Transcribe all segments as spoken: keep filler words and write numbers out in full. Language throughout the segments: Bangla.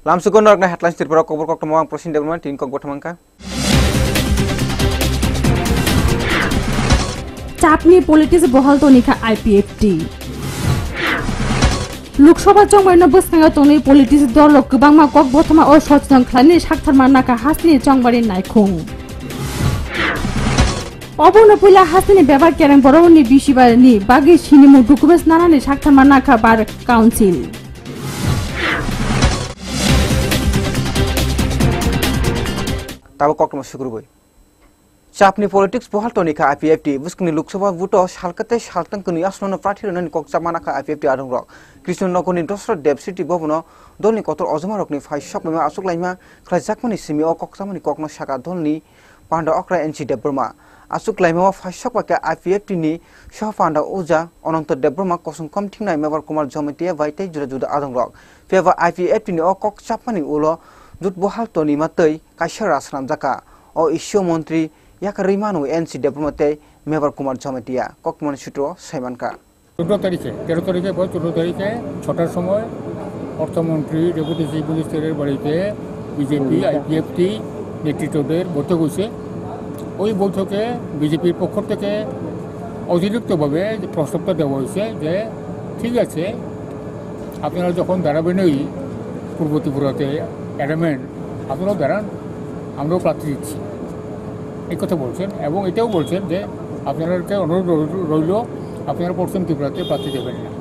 Lamsugon na headlines tirpura kobor kok tomang prosin development tin kok botamangka. চাপনি পলিটিক্স বহাল তনিকা আইপিএফটি লোকসভা চংবারনা বসখাঙ্গা তনি পলিটিক্স দল গোबांमा কক বথমা ও সচেতন খানি সাকথারমা নাকা হাসনি চংবারি নাইখুং অবনা পয়লা হাসনি ব্যবহার কেরেন বড়নি বিশিবারনি বাগি সিনিমু ডকুমেন্টস নানানি সাকথারমা নাকা বার কাউন্সিল তাও কক নমস্কার করবই চাপনি পলিটিক্স বহাল তনিকা আইপিএফটি বুসকনি লোকসভা ভোট সালকাতে সালতাঙ্কনি আসন্ন প্রার্থীরনি ককচামানাকা আইপিএফটি আদংরক কৃষ্ণনগরনি দশরথ দেব সিটি ভবন দলনি কতর অজমারকনি ফাইসকমেমা আসুকলাইমা খ্লাইজাকমানি সিমি ও ককচামানি ককন শাখা দলনি পান্ডা অক্রা এনসি দেববর্মা আসুকলাইমা ফাইসকপাকে আইপিএফটি নি সহ পান্ডা ওজা অনন্ত দেববর্মা কসং কমথিংনাই মেবার কুমার জমেতিয়া ভাইতাই জুরা জুদা আদংরক ফেবা আইপিএফটি নি ও ককচাপানি উলো জুত বহাল তনি মাতৈ কাইসা রাসরাম জাকা ও ইস্যু মন্ত্রী याका रिमानु एनसी डेवलपमेंट मेबर कुमार झमेटिया ककमन सूत्र साइमानका चौदह तारिखे तेरह तारिखे पर चौदह तारिखे छटार समय अर्थमंत्री डेपुटी चिफ मिनिस्टारेर बाड़ीते বিজেপি আইপিএফটি নেতৃত্বদের বৈঠক হয়েছে ওই বৈঠকে বিজেপির পক্ষ থেকে অতিরিক্তভাবে প্রস্তাবটা দেওয়া হয়েছে যে ঠিক আছে আপনারা যখন দাঁড়াবেনই পূর্ব ত্রিপুরাতে অ্যাডামেন্ট আপনারাও দাঁড়ান আমরাও প্রার্থী দিচ্ছি এই কথা বলছেন এবং এটাও বলছেন যে আপনাদেরকে অনুরোধ রইল আপনারা পশ্চিম ত্রিপুরাতে প্রার্থী দেবেন না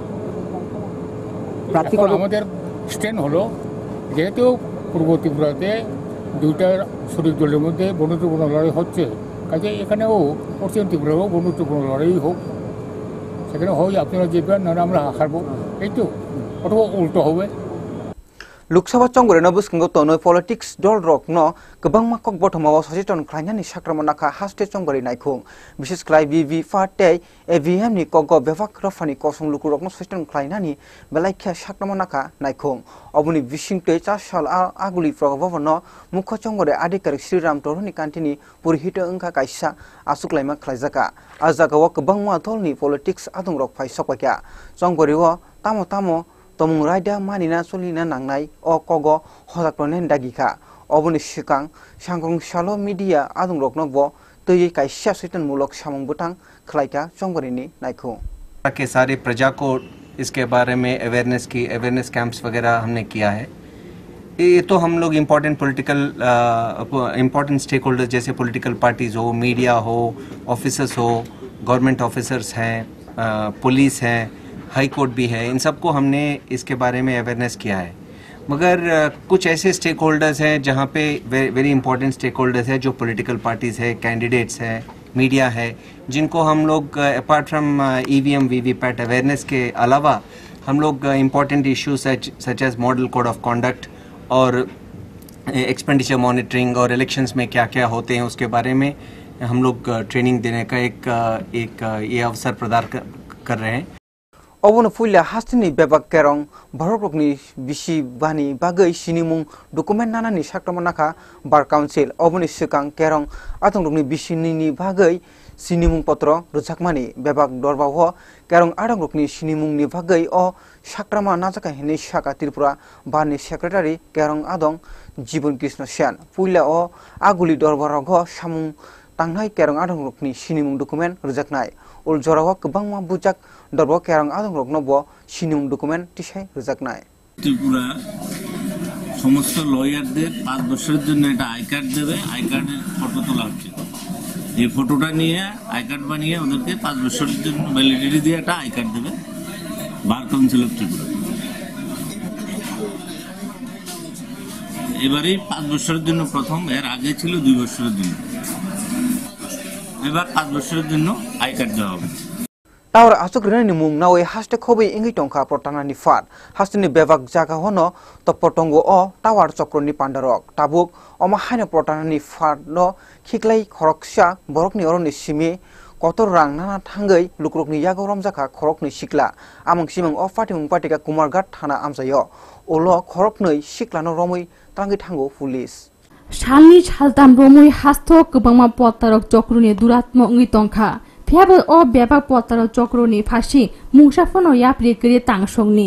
এখন আমাদের স্ট্যান্ড হলো যেহেতু পূর্ব ত্রিপুরাতে দুইটা শরিক দলের মধ্যে বন্ধুত্বপূর্ণ লড়াই হচ্ছে কাজে এখানেও পশ্চিম ত্রিপুরাও বন্ধুত্বপূর্ণ লড়াই হোক সেখানে হয় আপনারা জিতবেন না আমরা হারবো এই তো অথবা উল্টো হবে লোকসভা চংগরে নবুসখঙ্গ তনৈ পলিটিক্স দল রকন गोबांमा कक बथमाव सचेतन ख्लायनानि साक्रामनाखा हास्टे चंगरि नायखुं विशेष ख्लाय विवि फाटे एविएम नि कक बेफाक रफानि कसं लुकु रकन सचेतन ख्लायनानि बेलाइखा साक्रामनाखा नायखुं अबुनि बिसिंते चार साल आगुलि प्रगभवन मुख्य चंगरे आधिकारिक श्रीराम तरुनि कान्तिनि पुरहित अंका कायसा आसुक्लायमा ख्लायजाका आजागाव गोबांमा दलनि पलिटिक्स आदंरक फायसकवाक्या चंगरिव तामो तामो तमुं रायदा मानिना सलिना नांनाय अ कग हजाकरनेन दागिखा अबनि सिगां सांग्रं सालो मिडिया आदंरकनब तयै कायसा सचेतनमूलक सामुं बुटां खलायका चंगरिनि नायखौ के सारे प्रजा को इसके बारे में अवेयरनेस की अवेयरनेस कैंप्स वगैरह हमने किया है ये तो हम लोग important political important stakeholders जैसे पॉलिटिकल पार्टीज हो मीडिया हो ऑफिसर्स हो गवर्नमेंट ऑफिसर्स हैं पुलिस हैं हाई कोर्ट भी है इन सबको हमने इसके बारे में अवेयरनेस किया है मगर कुछ ऐसे स्टेक होल्डर्स हैं जहाँ पे वेरी इंपॉर्टेंट स्टेक होल्डर्स हैं जो पॉलिटिकल पार्टीज़ है कैंडिडेट्स हैं मीडिया है जिनको हम लोग apart from EVM VVPAT awareness के अलावा हम लोग important issues such such as model code of conduct और एक्सपेंडिचर मॉनिटरिंग और इलेक्शंस में क्या क्या होते हैं उसके बारे में हम लोग ट्रेनिंग देने का एक एक ये अवसर प्रदान कर रहे हैं अबुन फुइला हास्टिनि बेबाक केरं भारतनि बिसि बानि बागै सिनिमुं डकुमेन्ट नानानि साक्रामनाखा बार काउन्सिल अबुनि सिगां केरं आदंरकनि बिसिनि बागै सिनिमुं पत्र रुजाकमानि बेबाक दरबाव केरं आदंरकनि सिनिमुंनि बागै अ साक्रामा नाजाका हिनि शाखा त्रिपुरा बारनि सेक्रेटारि केरं आदं जीवन कृष्ण सेन फुइला अ आगुलि दरबाराव सामुं तांनाय केरं आदंरकनि सिनिमुं डकुमेन्ट रुजाकनाय उल जराव गोबांमा बुजाक दरबाव केरं आदंरकनब सिनिमुं डकुमेन्ट टिसाय रुजाकनाय त्रिपुरा समस्त लयारদের पाँच বছরের জন্য একটা আই কার্ড দেবে আই কার্ডের ফটো তোলা হচ্ছে এই ফটোটা নিয়ে আই কার্ড বানিয়ে ওদেরকে পাঁচ বছরের জন্য ভ্যালিডিটি দিয়ে একটা আই কার্ড দেবে বার কাউন্সিল অফ ত্রিপুরা এবারে পাঁচ বছরের জন্য প্রথম এর আগে ছিল দুই বছরের জন্য এবার পাঁচ বছরের জন্য আই কার্ড দেওয়া হবে Tawar asuk rinani mung nawe haste khobai ingi tongkha protana fat hastini bebak jaga hono to potongo o tawar chokroni pandarok tabuk oma haina protana fat no khiklai khoroksa borokni oroni simi kotor rang nana thangai lukrokni yago romjaka khorokni sikla among simang o fatimung patika kumargat thana amsayo olo khoroknoi siklano romoi tangi thango police Shalni chaltam romoi hasto kubangma potarok chokroni duratmo ingi tongkha Fiable o bebak potaro chokroni phashi mungsafono yapri kri tangsongni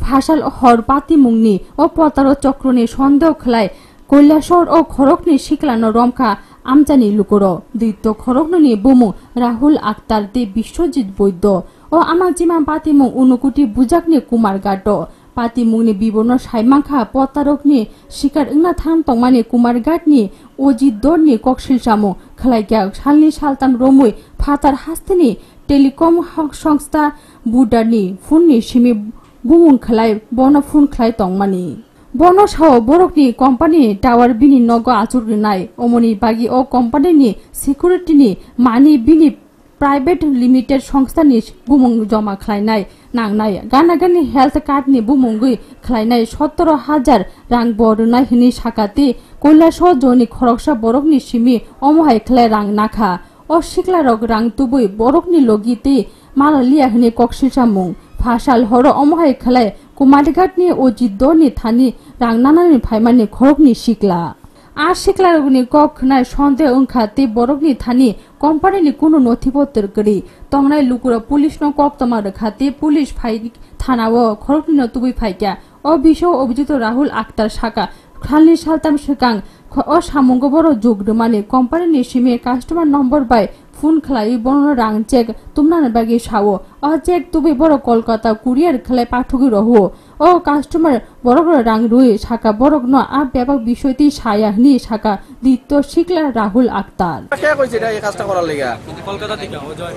ভাষাল হর পাতিমুংনি ও পতারো চক্রনি সন্দেহ খেলায় কৈলাসর ও খরকনি শিকলানো রমখা আমজানি লুকর দ্বিতীয় খরকনি বুমু রাহুল আক্তার দে বিশ্বজিৎ বৈদ্য ও আমাজিমা পাতিমুং উনুকুটি বুজাকনি কুমার গাট পাতিমুংনি বিবরণ সাইমাংখা পতারকনি শিকার ইংনা থাম তংমানি কুমার গাটনি অজিত দরনি ককশিল চামু খেলাইয়া সালনি সালতাম রমুই ফাতার হাস্তিনি টেলিকম সংস্থা বুডারনি ফুননি সিমি বুমুং খেলাই বন ফুন খেলাই তংমানি বন সাও বরকনি কোম্পানি টাওয়ার বিনি নগ আচুর নাই অমনি বাগি ও কোম্পানিनि সিকিউরিটিनि মানি বিনি प्राइवेट लिमिटेड संस्थानि बुमुं जमा खालायनाय नांनाय गानागानि हेल्थ कार्डनि बुमुंगै खालायनाय सत्रह हजार रां बरनाय हिनि साकाति কৈলাসর जनि खरकसा बरकनि सिमि अमहाय खालाय रां नाखा अ सिक्लारक रां तुबै बरकनि लगिते मालालिया हिनि कक्सिसामुं भाषाल हर अमहाय खालाय कुमारघाटनि अजित दरनि थानि रां नानानि फायमानि खरकनि सिक्ला আর শিকলারগুনি কখনায় সন্দেহ ওংখাতে বরকনি থানি কোম্পানিনি কোনো নথিপত্র করি তংনাই লুকুরা পুলিশ ন কক তমার খাতে পুলিশ ফাই থানাও খরকনি ন তুবি ফাইকা ও বিষয় অভিযুক্ত রাহুল আক্তার শাখা খালনি সালতাম সেকাং ও সামঙ্গ বড় যোগদমানি কোম্পানিনি সিমে কাস্টমার নম্বর বাই ফোন খালাই বর্ণ রাং চেক তুমনার বাগে সাও ও চেক তুবি বড় কলকাতা কুরিয়ার খালাই পাঠকি রহু ও কাস্টমার বড় রাং রুই শাখা বড়ক ন আ ব্যাপক বিষয়টি সায়াহনি শাখা দ্বিতীয় শিকলা রাহুল আক্তার কে কইছে এটা এই কাজটা করার লাগা কলকাতা থেকে অজয়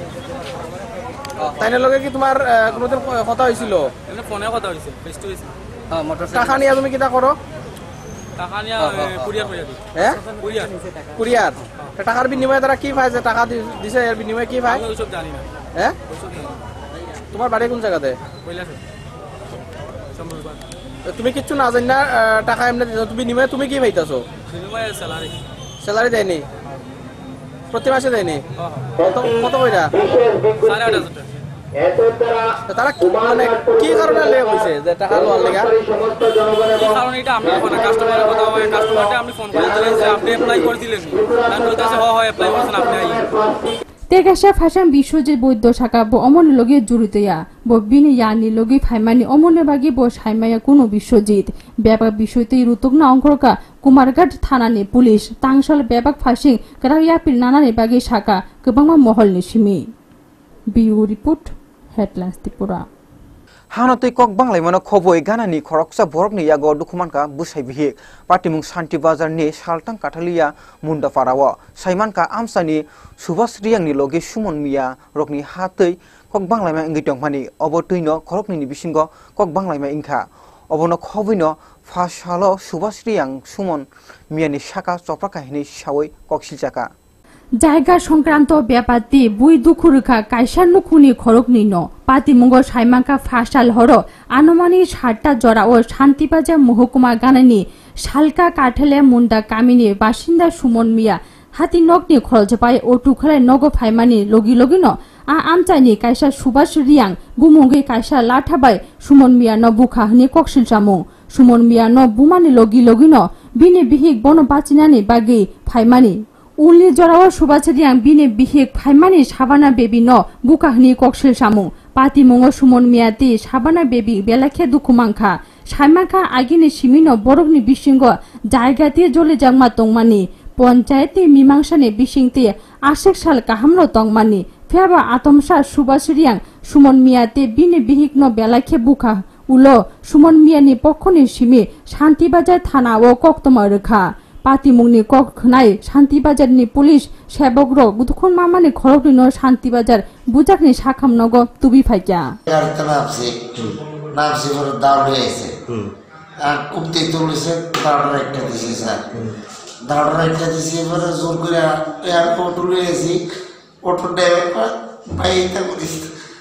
তাইনের লগে কি তোমার কোনদিন কথা হইছিল এমনি ফোনে কথা হইছে ফেস টু ফেস হ্যাঁ মোটরসাইকেল টাকা নিয়া তুমি কিটা করো টাকা নিয়া কুরিয়ার কইয়া দিই হ্যাঁ কুরিয়ার কুরিয়ার টাকার বিনিময়ে তারা কি পায় যে টাকা দিছে এর বিনিময়ে কি পায় আমি ওইসব জানি না হ্যাঁ ওইসব জানি না তোমার বাড়ি কোন জায়গাতে কৈলাসে সম্ভবত তুমি কিচ্ছু না জানি না টাকা এমনি তুমি বিনিময়ে তুমি কি পাইতাছো বিনিময়ে স্যালারি স্যালারি দেয়নি প্রতি মাসে দেয়নি কত কত কইরা সাড়ে আট হাজার টাকা তারা মানে কি কারণে লে হইছে যে টাকা লওয়ার লাগা এই কারণে এটা আমি ফোন কাস্টমারের কথা হয় কাস্টমারকে আমি ফোন করে দিলেন যে আপনি অ্যাপ্লাই করে দিলেন আমি বলতেছি হ হয় অ্যাপ্লাই করছেন আপনি আই তেগাসা ফাশান বিশ্বজিৎ বৈদ্য শাখা ব অমন লগে জড়িতয়া ব বিনি ইয়ানি লগে ফাইমানি অমনে বাগি ব সাইমায়া কোনো বিশ্বজিৎ ব্যাপক বিষয়তে রুতকনা অঙ্করকা কুমারঘাট থানানি পুলিশ তাংসাল ব্যাপক ফাশিং কারাইয়াপির নানানি বাগি শাখা গোबांमा महलनि सिमि बिउ रिपोर्ट हेडलाइन्स त्रिपुरा हानतै कक बांलाय मानो खबय गानानि खरकसा बरकनि यागो दुखुमानका बुसाइ बिहि पाटिमुं शान्ति बाजारनि सालतां काठालिया मुन्डापाराव साइमानका आमसानि सुभाष रियांनि लगे सुमन मिया रकनि हातै कक बांलायमा इंगै दंमानि अबतैनो खरकनि बिसिंग कक बांलायमा इंखा अबनो खबैनो फासालो सुभाष रियां सुमन मियानि शाखा चप्राकाहिनि सावै ककसिलजाका জায়গা সংক্রান্ত ব্যাপারটি বুই দুখুরুখা কাইসার নুখুনি খরকনি ন পাতিমুঙ্গ সাইমাঙ্কা ফাসাল হর আনুমানিক ষাটটা জরা ও শান্তিবাজার মহকুমা গানানি শালকা কাঠেলে মুন্ডা কামিনী বাসিন্দা সুমন মিয়া হাতি নগনি খরচপাই ও টুখালাই নগ ফাইমানি লগি লগি ন আ আমচাইনি কাইসা সুভাষ রিয়াং বুমুঙ্গি কাইসা লাঠাবাই সুমন মিয়া ন বুখাহনি ককশিল চামু সুমন মিয়া ন বুমানি লগি লগি ন বিনি বিহিক বন বাচিনানি বাগি ফাইমানি उलनि जराव सुबाचरियां बिने बिहिक फाइमानि साबाना बेबी न बुकाहनि ककसिल सामु पातिमुंग सुमन मियाति साबाना बेबी बेलाखे दुखुमांखा साइमाखा आगिनि सिमिनो बरकनि बिसिंग जायगाति जले जांमा तंगमानि पञ्चायतनि मीमांसानि बिसिंति आसेक साल काहामनो तंगमानि फेबा आतमसा सुबाचरियां सुमन मियाति बिने बिहिक न बेलाखे बुका उलो सुमन मियानि पक्षनि सिमि शान्तिबाजार थानाव कक्तमा रेखा पातिमुंगनि कक खनाय शान्तिबाजारनि पुलिस सेबक र गुदखन मामानि खरकनि न शान्तिबाजार बुजाकनि साखाम नग तुबि फाइका गाड़ीতে নামছে নামছে বড় দাঁড় হয়েছে আর কুপতে তুলেছে দাঁড় একটা দিছে স্যার দাঁড় একটা দিছে এবারে জোর করে এয়ারপোর্ট লয়েছি অটো ড্রাইভার বাইটা করিস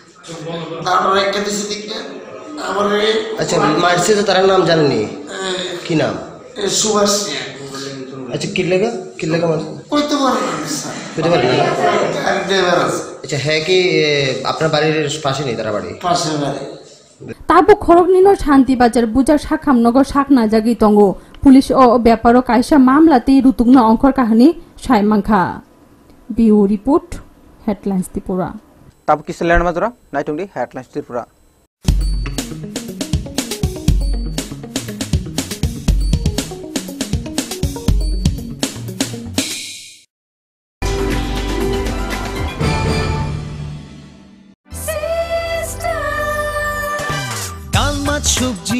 দাঁড় একটা দিছে দিকে আমারে আচ্ছা মারছে তো তার নাম জানেননি কি নাম সুভাষ अच्छा किल्ले का किल्ले का मतलब कोई तो बारे नहीं सर कोई तो बारे नहीं गाड़ी ड्राइवर अच्छा है कि अपना बाड़ी पास ही नहीं तारा बाड़ी पास है बाड़ी ताबो खरकनि न शान्तिबाजार बुजा साखाम नग साखना जागि तंगो पुलिस ओ व्यापारो काइसा मामलाते रुतुगना अंकर काहानी साइमांखा बिउ रिपोर्ट हेडलाइन्स त्रिपुरा ताब किसलेन माजरा नाइटुंगि हेडलाइन्स त्रिपुरा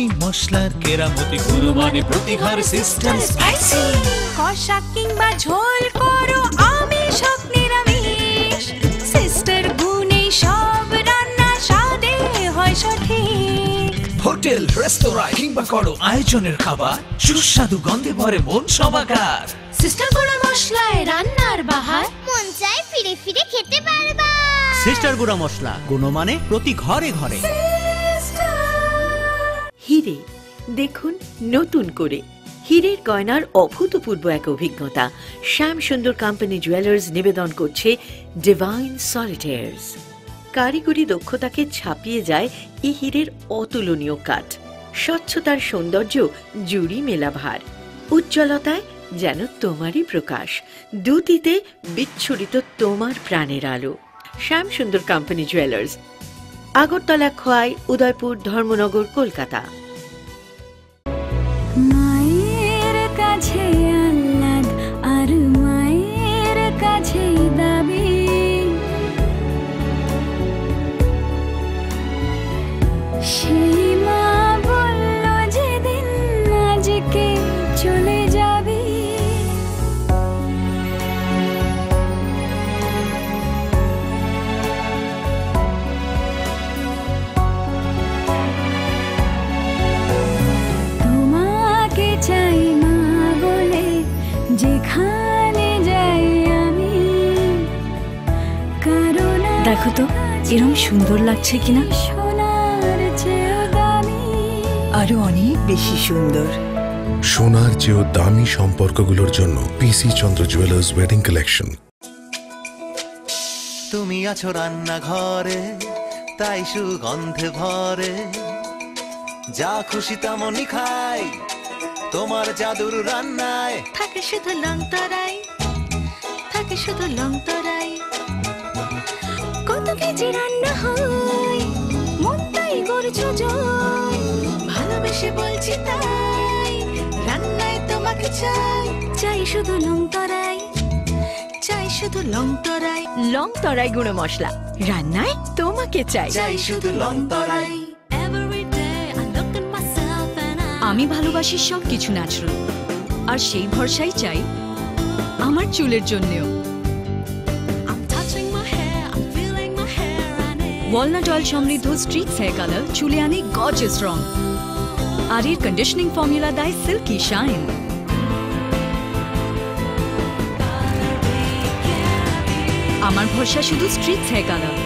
মশলার কেরামতি গুণমানে প্রতিঘর সিস্টেম স্পাইসি কষা কিংবা ঝোল করো আমিষ হোক নিরামিষ সিস্টার গুণে সব রান্না স্বাদে হয় সঠিক হোটেল রেস্তোরাঁ কিংবা করো আয়োজনের খাবার সুস্বাদু গন্ধে ভরে মন সমাকার সিস্টার গুঁড়া মশলায় রান্নার বাহার মন চাই ফিরে ফিরে খেতে পারবা সিস্টার গুঁড়া মশলা গুণমানে প্রতি ঘরে ঘরে। হিরে দেখুন নতুন করে হীরের গয়নার অভূতপূর্ব এক অভিজ্ঞতা শ্যাম সুন্দর কোম্পানি জুয়েলার্স নিবেদন করছে ডিভাইন সলিটেয়ার্স। কারিগরি দক্ষতাকে ছাপিয়ে যায় এই হীরের অতুলনীয় কাঠ, স্বচ্ছতার সৌন্দর্য জুড়ি মেলা ভার, উজ্জ্বলতায় যেন তোমারই প্রকাশ, দুটিতে বিচ্ছুরিত তোমার প্রাণের আলো। Shyam Sundar company jewellers, Agartala, Khowai, Udaipur, Dharmanagar, Kolkata. মায়ের কাছে আহ্লাদ আর মায়ের কাছে দাবি সেই মা বলল যেদিন আজকে চলে যাবি তোমাকে চাই মা বলে যেখানে যাই আমি কারণ দেখো তো এরম সুন্দর লাগছে কিনা, সোনার চেয়েও দামি আরো অনেক বেশি সুন্দর। সোনার চেয়েও দামি সম্পর্কগুলোর জন্য PC Chandra jewellers wedding collection. তুমি আছো রান্নাঘরে তাই সুগন্ধে ভরে, যা খুশি তেমনই খাই তোমার জাদুর রান্নায়। থাকে শুধু লং তরাই, থাকে শুধু লং তরাই, কত কেজি রান্না হয় মন তাই গড়ছো জয়, ভালোবেসে বলছি তাই রান্নায় তোমাকে চাই, চাই শুধু লং তরাই, চাই শুধু লং তরাই। লং তরাই গুঁড়ো মশলা রান্নায় তোমাকে চাই, চাই শুধু লং তরাই। আমি ভালোবাসি সব কিছু ন্যাচারাল, আর সেই ভরসাই চাই আমার চুলের জন্যও। ওয়ালনাট অয়েল সমৃদ্ধ স্ট্রিট হেয়ার কালার চুলে আনে গর্জিয়াস রং, আর এর কন্ডিশনিং ফর্মুলা দেয় সিল্কি শাইন। আমার ভরসা শুধু স্ট্রিট হেয়ার কালার।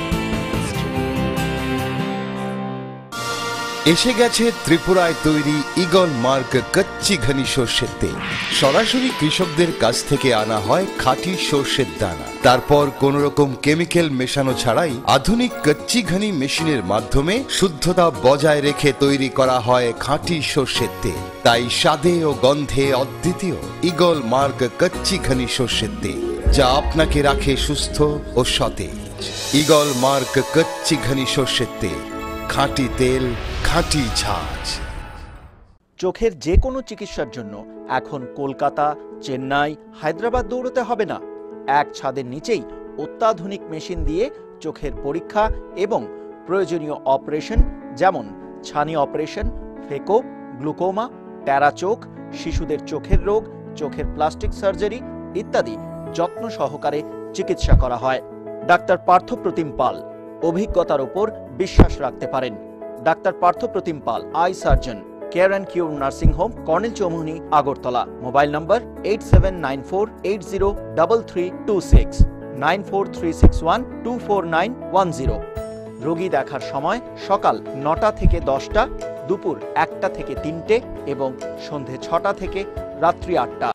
এসে গেছে ত্রিপুরায় তৈরি ঈগল মার্ক কচ্চি ঘনি সর্ষের তেল। সরাসরি কৃষকদের কাছ থেকে আনা হয় খাঁটি সর্ষের দানা, তারপর কোন রকম কেমিক্যাল মেশানো ছাড়াই আধুনিক কচ্চি ঘনি মেশিনের মাধ্যমে শুদ্ধতা বজায় রেখে তৈরি করা হয় খাঁটি সর্ষের তেল। তাই স্বাদে ও গন্ধে অদ্বিতীয় ঈগল মার্ক কচ্চি ঘনি সর্ষের তেল, যা আপনাকে রাখে সুস্থ ও সতেজ। ঈগল মার্ক কচ্চি ঘনি সর্ষের তেল, খাঁটি তেল, খাঁটি ঝাঁজ। চোখের যে কোনো চিকিৎসার জন্য এখন কলকাতা, চেন্নাই, হায়দ্রাবাদ দৌড়তে হবে না। এক ছাদের নিচেই অত্যাধুনিক মেশিন দিয়ে চোখের পরীক্ষা এবং প্রয়োজনীয় অপারেশন যেমন ছানি অপারেশন, ফেকো, গ্লুকোমা, ট্যারা চোখ, শিশুদের চোখের রোগ, চোখের প্লাস্টিক সার্জারি ইত্যাদি যত্ন সহকারে চিকিৎসা করা হয়। ডাক্তার পার্থপ্রতিম পাল, অভিজ্ঞতার উপর বিশ্বাস রাখতে পারেন। Doctor Parthapratim Pal, eye surgeon, care and cure nursing home, colonel Chowmuhani, Agartala. Mobile number eight seven nine four eight zero double three two six, nine four three six one two four nine one zero. রোগী দেখার সময় সকাল নটা থেকে দশটা, দুপুর একটা থেকে তিনটে এবং সন্ধে ছটা থেকে রাত্রি আটটা।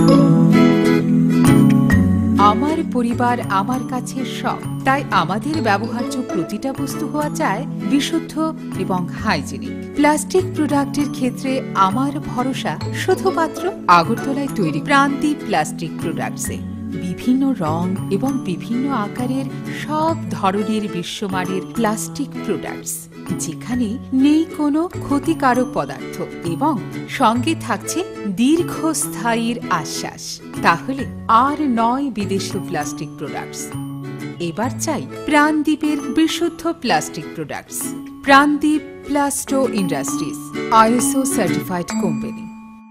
আমার পরিবার আমার কাছে সব, তাই আমাদের ব্যবহার্য প্রতিটা বস্তু হওয়া চাই বিশুদ্ধ এবং হাইজেনিক। প্লাস্টিক প্রোডাক্টের ক্ষেত্রে আমার ভরসা শুধুমাত্র আগরতলায় তৈরি প্রান্তি প্লাস্টিক প্রোডাক্টসে। বিভিন্ন রং এবং বিভিন্ন আকারের সব ধরনের বিশ্বমানের প্লাস্টিক প্রোডাক্টস, যেখানে নেই কোনো ক্ষতিকারক পদার্থ এবং সঙ্গে থাকছে দীর্ঘস্থায়ীর আশ্বাস। তাহলে আর নয় বিদেশি প্লাস্টিক প্রোডাক্টস, এবার চাই প্রাণদ্বীপের বিশুদ্ধ plastic products. Prandweep plasto industries, ISO certified company.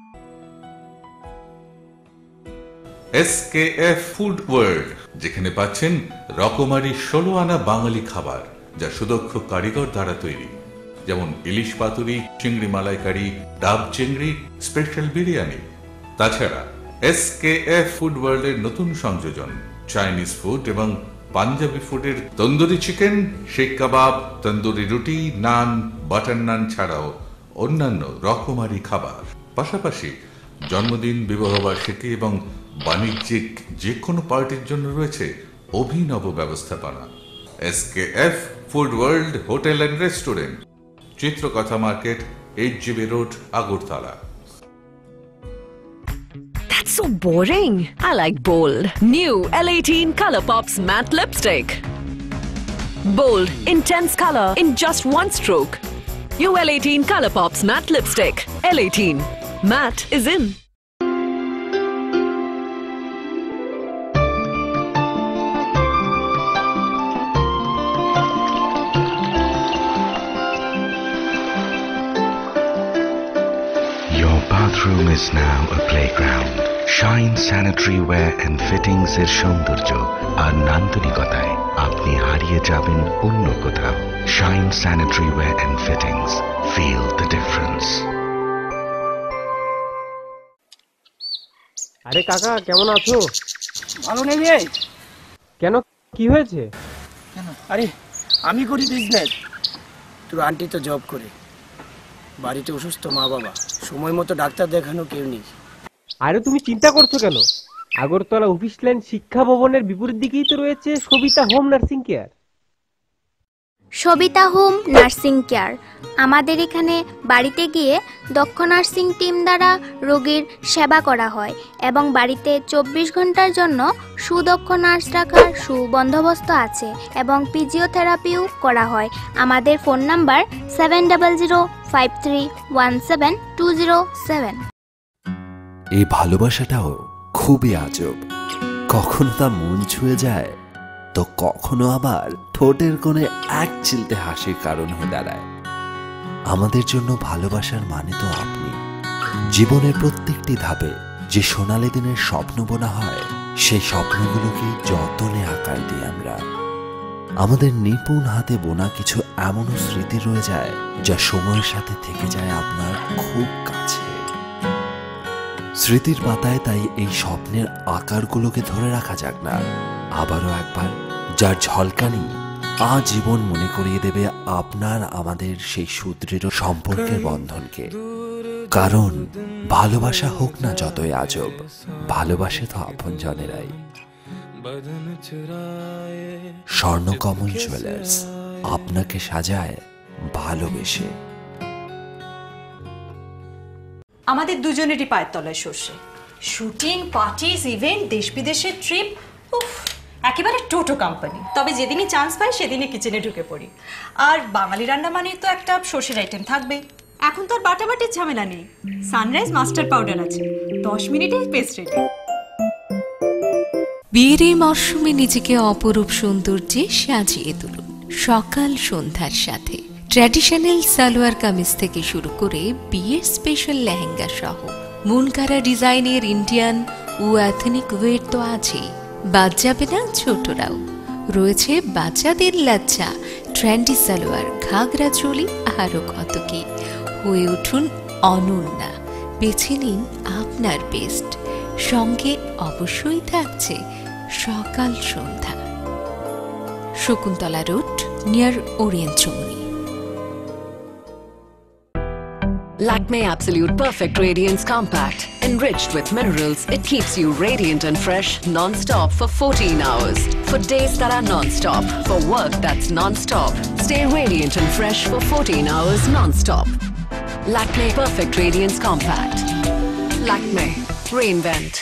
SKF food world, যেখানে পাচ্ছেন রকমারি ষোলো আনা বাঙালি খাবার যা সুদক্ষ কারিগর দ্বারা তৈরি, যেমন ইলিশ পাতুরি, চিংড়ি মালাইকারি, ডাব চিংড়ি, স্পেশাল বিরিয়ানি। তাছাড়া এসকেএফ ফুড ওয়ার্ল্ডের নতুন সংযোজন চাইনিজ ফুড এবং পাঞ্জাবি ফুডের তন্দুরি চিকেন, শেখ কাবাব, তন্দুরি রুটি, নান, বাটার নান ছাড়াও অন্যান্য রকমারি খাবার। পাশাপাশি জন্মদিন, বিবাহবার্ষিকী এবং বাণিজ্যিক যে কোনো পার্টির জন্য রয়েছে অভিনব ব্যবস্থাপনা। SKF food world hotel and restaurant, Chitrakatha market, eight GB road, Agartala. That's so boring. I like Bold. New L eighteen Color Pops Matte Lipstick. Bold, intense color in just one stroke. New L eighteen Color Pops Matte Lipstick. L eighteen. Matte is in. Your bathroom is now a playground. Shine Sanitary Ware and Fittings এর সৌন্দর্য আর নান্দনিকতায় আপনি হারিয়ে যাবেন অন্য কোথাও। Shine Sanitary Ware and Fittings. Feel the difference. আরে কাকা, কেমন আছো? ভালো নেই রে। কেন, কি হয়েছে? কেন? আরে আমি করি বিজনেস, তোর আন্টি তো জব করে, বাড়িতে অসুস্থ মা বাবা, সময় মতো ডাক্তার দেখানো কেউ নেই। আরে তুমি চিন্তা করছো কেন? আগরতলা অফিস লাইন শিক্ষা ভবনের বিপরীত দিকেই তো রয়েছে Sabita home nursing care. Sabita home nursing care আমাদের এখানে বাড়িতে গিয়ে দক্ষ নার্সিং টিম দ্বারা রোগীর সেবা করা হয় এবং বাড়িতে চব্বিশ ঘন্টার জন্য সুদক্ষ নার্স রাখার সুবন্দোবস্ত আছে এবং ফিজিওথেরাপিও করা হয়। আমাদের phone number seven double zero five three one seven two zero seven. এই ভালোবাসাটাও খুবই আজব, কখনো তা মন ছুঁয়ে যায় তো কখনো আবার ঠোঁটের কোণে এক চিলতে হাসির কারণ হয়ে দাঁড়ায়। আমাদের জন্য ভালোবাসার মানে তো আপনি। জীবনের প্রত্যেকটি ধাপে যে সোনালী দিনের স্বপ্ন বোনা হয়, সেই স্বপ্নগুলোকে যতনে আকার দিই আমরা। আমাদের নিপুণ হাতে বোনা কিছু এমনও স্মৃতি রয়ে যায় যা সময়ের সাথে থেকে যায় আপনার খুব কাছে। স্মৃতির পাতায় তাই এই স্বপ্নের আকারগুলোকে ধরে রাখা যাক না আবারও একবার, যার ঝলকানি আজীবন মনে করিয়ে দেবে আপনার আমাদের সেই সুদৃঢ় সম্পর্কের বন্ধনকে। কারণ ভালোবাসা হোক না যতই আজব, ভালোবাসে তো আপনজনেরাই। স্বর্ণকমল জুয়েলার্স আপনাকে সাজায় ভালোবেসে। আমাদের দুজনেরই পায়ের তলায় সর্ষে। শুটিং, পার্টিজ, ইভেন্ট, দেশ বিদেশের ট্রিপ, উফ একেবারে টোটো কোম্পানি। তবে যেদিনই চান্স পাই সেদিনই কিচেনে ঢুকে পড়ি। আর বাঙালি রান্না মানেই তো একটা সর্ষের আইটেম থাকবে। এখন তো আর বাটাবাটির ঝামেলা নেই, সানরাইজ মাস্টার পাউডার আছে, দশ মিনিটেই পেস্ট রেডি। বিয়ের এই মরশুমে নিজেকে অপরূপ সৌন্দর্যে সাজিয়ে তুলুন সকাল সন্ধ্যার সাথে। ট্র্যাডিশনাল সালোয়ার কামিজ থেকে শুরু করে বিয়ের স্পেশাল লেহেঙ্গা সহ মুনকারা ডিজাইনের ইন্ডিয়ান ও এথনিক ওয়্যার তো আছেই, বাদ যাবে না ছোটরাও। রয়েছে বাচ্চাদের লাচ্চা, ট্রেন্ডি সালোয়ার, ঘাগরা চোলি, আরও কত কি। হয়ে উঠুন অনন্যা, বেছে নিন আপনার বেস্ট। সঙ্গে অবশ্যই থাকছে সকাল সন্ধ্যা। Shakuntala road, near orient Chowmuhani. Lakme Absolute Perfect Radiance Compact. Enriched with minerals, it keeps you radiant and fresh non-stop for fourteen hours. For days that are non-stop, for work that's non-stop. Stay radiant and fresh for fourteen hours non-stop. Lakme Perfect Radiance Compact. Lakme. Reinvent.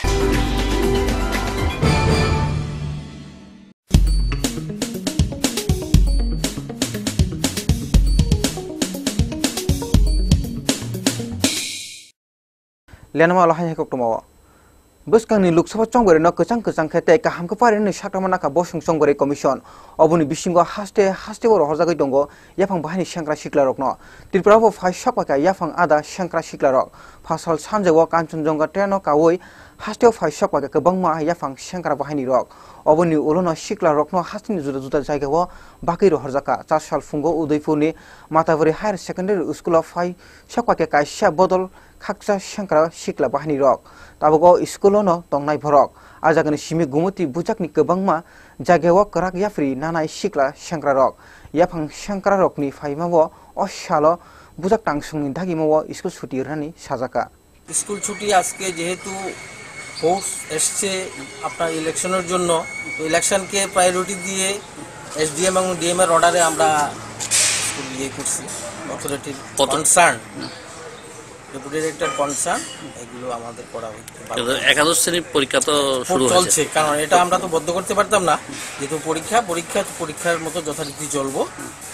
Lianama Allah hanya kok tumawa. Buskangni Loksabha Chonggore no kachang kachang khete kaham kapare ni sakramana ka bosung Chonggore commission obuni bisingo haste haste bor horjagoi dongo yafang bahini shankra siklarok no Tripura bo phai sapaka yafang ada shankra siklarok phasal sanjago Kanchenjunga treno kawoi haste phai sapaka kabangma yafang shankra bahini rok obuni ulono siklarok no hastini juda juda jaigao bakiro horjaka চার সাল fungo Udaipurni Matavuri Higher Secondary School of phai sapaka kaisha bodol khaksa shankra sikla bahini rok tabogo skulono tongnai borok ajagani simi gumuti bujakni kebangma jagao karak yafri nanai sikla shankra rok yafang shankra rokni phaimabo osalo bujak tangsungni dagimao school ছুটি রানি সাজাকা স্কুল ছুটি আজকে যেহেতু ফোর্স এসছে আপনার ইলেকশনের জন্য ইলেকশনকে প্রায়োরিটি দিয়ে এসডিএম এবং ডিএম এর অর্ডারে আমরা স্কুল ইয়ে করছি অথরিটির কনসার্ন ডেপুটেড কনসার্ন এগুলো আমাদের করা হচ্ছে একাদশ শ্রেণীর পরীক্ষা তো শুরু চলছে কারণ এটা আমরা তো বন্ধ করতে পারতাম না যেহেতু পরীক্ষা পরীক্ষা পরীক্ষার মতো যথারীতি চলবো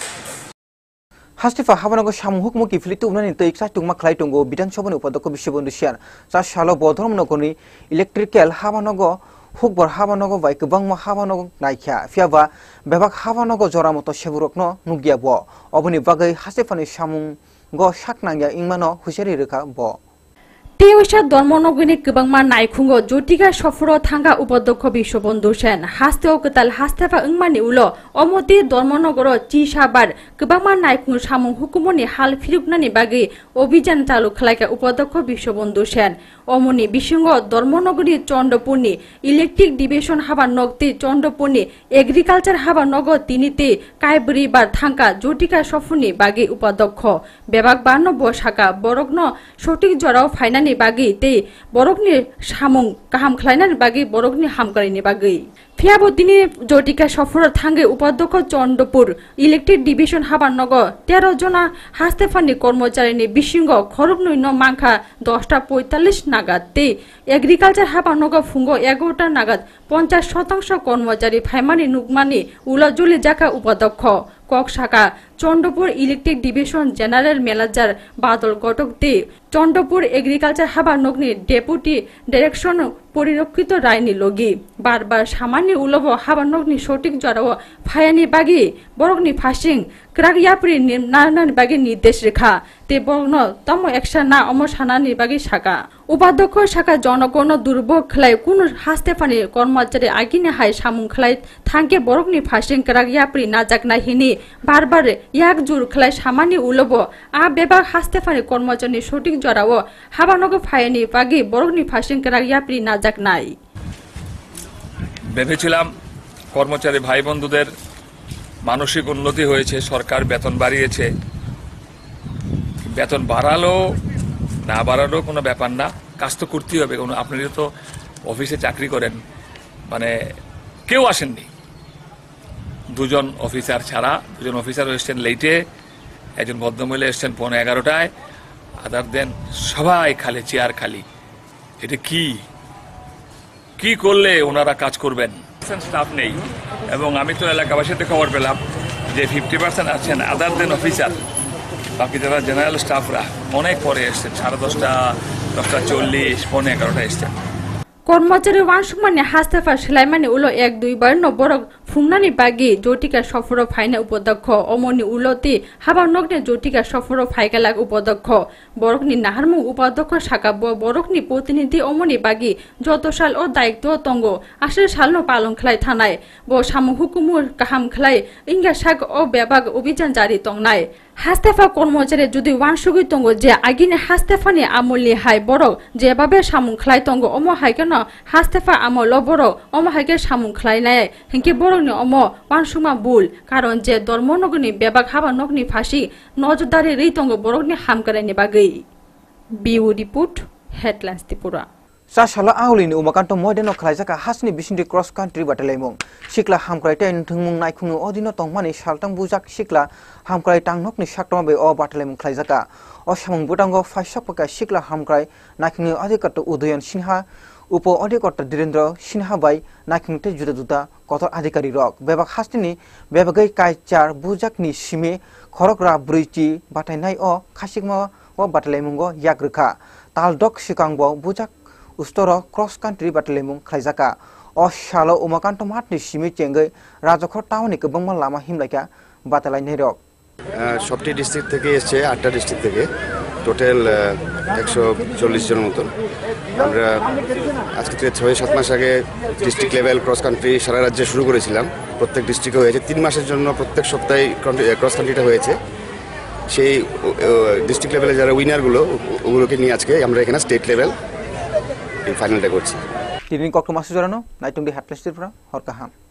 Hastifa Habanago Shamhuk Muki Flitumani Take to Maklaitungo, Bidan Shoban Upadoko Bishibundushian, Sashalo Bodrom Nogoni, Electrical Habanogo, Hukbar Habanogo, Vaikabangma Habanogo, Naika, Fiava, Bebak Habanogo Zoramoto Shevurokno, Nugiabo, Obuni Bagay Hastifani Shamun, Go Shaknanga Imano, Husherika Bo. Teosha Dormonogini Kubangma Naikungo, Jotika Shofro Tanga Upodoko Bishobondushan, Hasteo Katal Hastefa Umani Ulo, Omoti Dormonogoro, Chishabar, Kubangma Naikun Shamun Hukumoni Hal Firuknani Bagi, Obijan Taluk like a Upodoko Bishobondushan, Omoni Bishungo, Dormonoguri Chondopuni, Electric Division Hava Nokti, Chondopuni, Agriculture Hava Nogo Tiniti, Kaibri Bar Tanka, Jotika Shofuni Bagi Upadoko, Bebak Bano Boshaka, Borogno, Shotik Joro Finani bagi te borokni samung kaham khlainani bagi borokni hamkarini bagi Fiabo dini Jotika Shofro Thange Upadoko Chondopur Electric Division Habanogo তেরো জনা হাস্তেফানি কর্মচারীনি বিশিঙ্গ খরবনুই ন মাংখা দশটা পঁয়তাল্লিশ নাগাদ তে এগ্রিকালচার হাবানগো ফুঙ্গো এগারোটা নাগাদ পঞ্চাশ শতাংশ কর্মচারী ফাইমানি নুকমানি উলাজুলি জাকা উপাধ্যক্ষ কক শাখা Chandrapur electric division general manager Badal Ghatak দে চন্দ্রপুর এগ্রিকালচার হাবানগনি ডেপুটি ডাইরেকশন পরিরক্ষিত রায়নি লগি বারবার সামান্য উলব হাবানগনি সঠিক জরাও ফায়ানি বাগি বরগনি ফাসিং ক্রাগিয়াপ্রি নানানি বাগি নির্দেশ রেখা তে বর্ণ তম একশা না অমসানানি বাগি শাখা উপাধ্যক্ষ শাখা জনগণ দুর্ভোগ খেলাই কোন হাস্তেফানি কর্মচারী আগিনে হাই সামুং খেলাই থাঙ্কে বরগনি ফাসিং ক্রাগিয়াপ্রি নাজাক না হিনি বারবার এক জোর খেলাই সামান্য উলব আ বেবা হাস্তেফানি কর্মচারী সঠিক জরাও হাবানগ ফায়ানি বাগি বরগনি ফাসিং ক্রাগিয়াপ্রি নাজাক নাই ভেবেছিলাম কর্মচারী ভাই বন্ধুদের মানসিক উন্নতি হয়েছে সরকার বেতন বাড়িয়েছে বেতন বাড়ালো না বাড়ালো কোনো ব্যাপার না কাজ তো করতেই হবে কারণ আপনারা তো অফিসে চাকরি করেন মানে কেউ আসেননি দুজন অফিসার ছাড়া দুজন অফিসার এসেছেন লেটে একজন ভদ্রমহিলা এসেছেন পৌনে এগারোটায় আদার দেন সবাই খালি চেয়ার খালি এটা কি কি করলে ওনারা কাজ করবেন স্টাফ নেই এবং আমি তো এলাকাবাসীতে খবর পেলাম যে ফিফটি পার্সেন্ট আছেন আদার দেন অফিসার বাকি যারা জেনারেল স্টাফরা অনেক পরে এসছেন সাড়ে দশটা দশটা চল্লিশ পৌনে এগারোটা এসছেন কর্মচারী ওয়ানসুমানি হাস্তেফা সেলাইমানি উলো এক দুই বার নবরক ফুংনানি বাগি জটিকা সফর ফাইনা উপাধ্যক্ষ অমনি উলতি হাবানগনে জটিকা সফর ফাইকালাক উপাধ্যক্ষ বরকনি নাহারমু উপাধ্যক্ষ শাখা বরকনি প্রতিনিধি অমনি বাগি যত সাল ও দায়িত্ব তঙ্গ আশির সাল ন পালন খেলাই থানায় ব সামু হুকুমুর কাহাম খেলাই ইঙ্গা শাক ও বেবাগ অভিযান জারি তংনায় হাস্তেফা কর্মচারী যদি ওয়ানসুগি তঙ্গ যে আগিনে হাস্তেফানি আমলি হাই বরক যেভাবে সামুং খেলাই তঙ্গ অম হাইকেন হাস্তেফা আমল বরক অম হাইকে সামুং খেলাই নাই হিংকে বরকনি অম ওয়ানসুমা বুল কারণ যে ধর্মনগনি বেবাগ হাবানগনি ফাঁসি নজরদারি রেই তঙ্গ বরকনি হামকারাইনি বাগৈ বিউ report headlines Tripura Sashala Aulin Umakanto Modeno Klaizaka Hasni Bishindi Cross Country Batalemung Shikla Hamkraiten Tungmung Naikung Odino Tongmani Shaltang Buzak Shikla Hamkrai Tangnokni Shaktomabe or Batalemung Klaizaka Oshamung Budango Fashapaka Shikla Hamkrai Naikung Adikato Udayan Shinha Upo Odikota Direndro Shinha Bai Naikung Tejuda Kotor Adikari Rock Bebak Hastini Bebagai Kai Char Bujakni Shime Korogra Bruji Batainai or Kashikma or Batalemungo Yagrika Tal Dok Shikangbo Bujak ustoro cross country batalemung khlaijaka o shalo umakant matni simi chengai rajokhor town ni kobangma lama himlaika batalai nerok সবটি ডিস্ট্রিক্ট থেকে এসছে আটটা ডিস্ট্রিক্ট থেকে টোটাল একশো চল্লিশ জন মতন আমরা আজকে থেকে ছয় সাত মাস আগে ডিস্ট্রিক্ট লেভেল ক্রস কান্ট্রি সারা রাজ্যে শুরু করেছিলাম প্রত্যেক ডিস্ট্রিক্টে হয়েছে তিন মাসের জন্য প্রত্যেক সপ্তাহে ক্রস কান্ট্রিটা হয়েছে সেই ডিস্ট্রিক্ট লেভেলে যারা উইনারগুলো ওগুলোকে নিয়ে আজকে আমরা এখানে স্টেট লেভেল এই ফাইনালটা করছি টিভি কক্টো মাসু জরানো নাইটুম দি হ্যাটলেস্টের পরা হরকাহাম